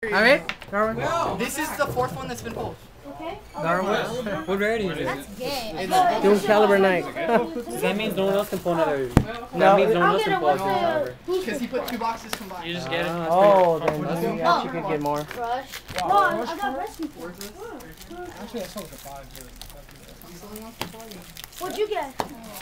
Alright, Darwin. This is the fourth one that's been pulled. Okay. Darwin, what rarity is it? That's gay. Doom Caliber Knight. That means no one else can pull another. No. That means no one I'm else can gonna pull a watch Doom Caliber. Because he put 2 boxes You combined. just get it. Oh, then you actually could get more. Rush. No, I got rescue. Actually, I sold it for 5. What'd you get?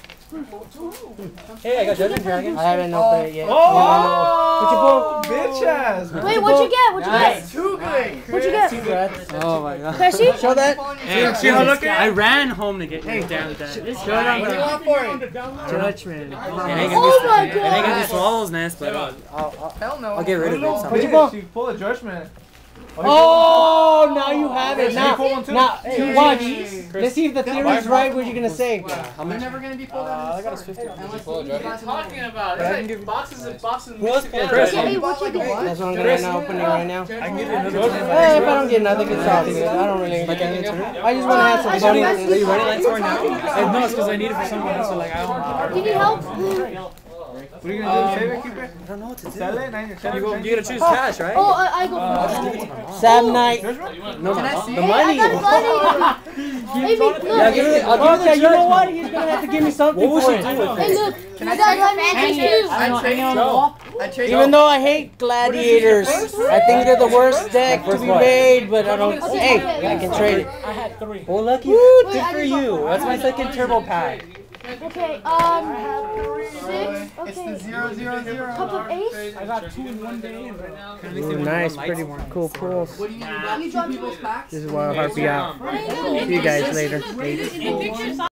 Hey, I got Judgment Dragon. I haven't opened it yet. Oh, bitch ass. Wait, what'd you get? What'd you get? Too good. What'd you get? Oh my god. Can I see? Show that. Hey, See how looking? I ran home to get down with that. What do you want for it? Judgment. It ain't Oh gonna my be, it ain't gonna god. be Swallow's Nest, but Hell no. I'll get rid of it somehow. What'd you pull? You pull a judgment. Oh, now you have it. Did Now, you pull one too? now, watch. Jeez. Let's see if the theory's right. What you gonna say? They're never going to be pulled out I of got the a start. 50. Unless Pull a you judgment. guys Talking about But I it's can like give- boxes and boxes Who else mixed pulled together. Chris? Hey, You what'd bought you like a get? what? That's what I'm gonna now opening right now. I can give you another If I don't get nothing, it's all good. I don't really. Like I turn? I just want to have some I fun. got Are rescue. you ready, Lancer, now? No, it's because I need it for someone else. So like I don't. Do you need help? What are you gonna do? Save it, keep it? I don't know what to do. Sell it? You gotta choose cash, right? Oh, I go first. Sam Knight. No, Can I see? the Hey, money. I got money. Hey, look. Yeah, give it. I'll give it Okay, to you know Judgment. what? He's gonna have to give me something What for would she it. do with Hey, it? look. Can You I got see? money too. I trade I trade Even though I hate gladiators, I think they're the worst deck to be made, but I don't. Hey, I can trade it. Well, lucky. Woo, Wait, Good I for just you. want- That's my second turbo pack. Okay, 6. It's the Okay. 000. Cup of ace. I got 2 in one day. Ooh, nice, pretty cool pulls. What do you need? You got 2 people's packs? This is why I'll harp you out. See you guys later.